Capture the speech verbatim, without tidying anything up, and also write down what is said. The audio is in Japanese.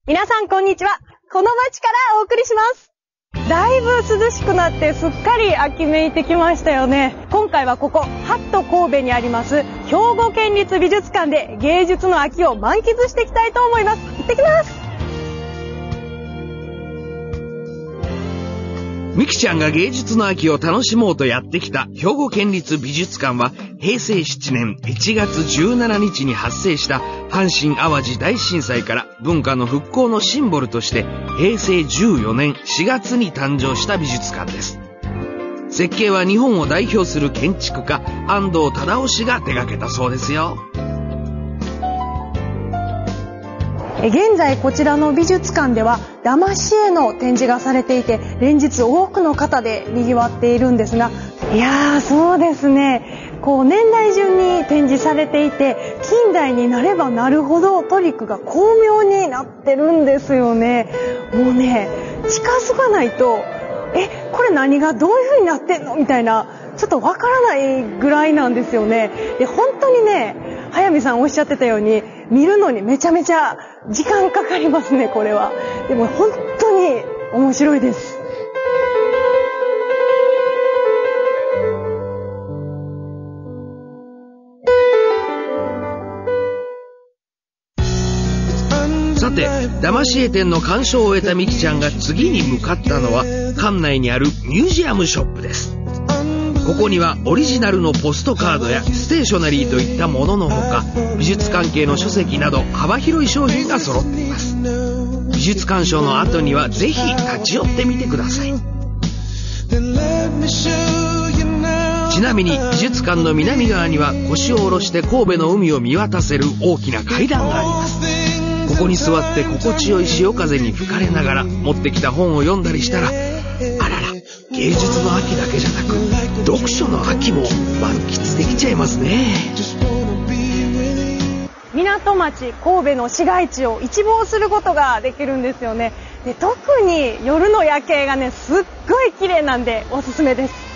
皆さんこんにちは。この町からお送りします。だいぶ涼しくなってすっかり秋めいてきましたよね。今回はここハット神戸にあります兵庫県立美術館で芸術の秋を満喫していきたいと思います。行ってきます。 みきちゃんが芸術の秋を楽しもうとやってきた兵庫県立美術館はへいせいしちねんいちがつじゅうしちにちに発生した阪神・淡路大震災から文化の復興のシンボルとしてへいせいじゅうよねんしがつに誕生した美術館です。設計は日本を代表する建築家安藤忠雄氏が手掛けたそうですよ。 現在こちらの美術館では騙し絵の展示がされていて、連日多くの方で賑わっているんですが、いやーそうですね、こう年代順に展示されていて、近代になればなるほどトリックが巧妙になってるんですよね。もうね、近づかないとえこれ何がどういう風になってんのみたいな、ちょっとわからないぐらいなんですよね。で本当にね、早見さんおっしゃってたように見るのにめちゃめちゃ時間かかりますね。これはでも本当に面白いです。 さて、騙し絵展の鑑賞を終えたみきちゃんが次に向かったのは館内にあるミュージアムショップです。ここにはオリジナルのポストカードやステーショナリーといったもののほか、美術関係の書籍など幅広い商品が揃っています。美術鑑賞の後にはぜひ立ち寄ってみてください。ちなみに美術館の南側には腰を下ろして神戸の海を見渡せる大きな階段があります。ここに座って心地よい潮風に吹かれながら持ってきた本を読んだりしたら、あらら、芸術の秋だけじゃなく読書の秋も満喫できちゃいますね。 港町神戸の市街地を一望することができるんですよね。で特に夜の夜景がね、すっごい綺麗なんでおすすめです。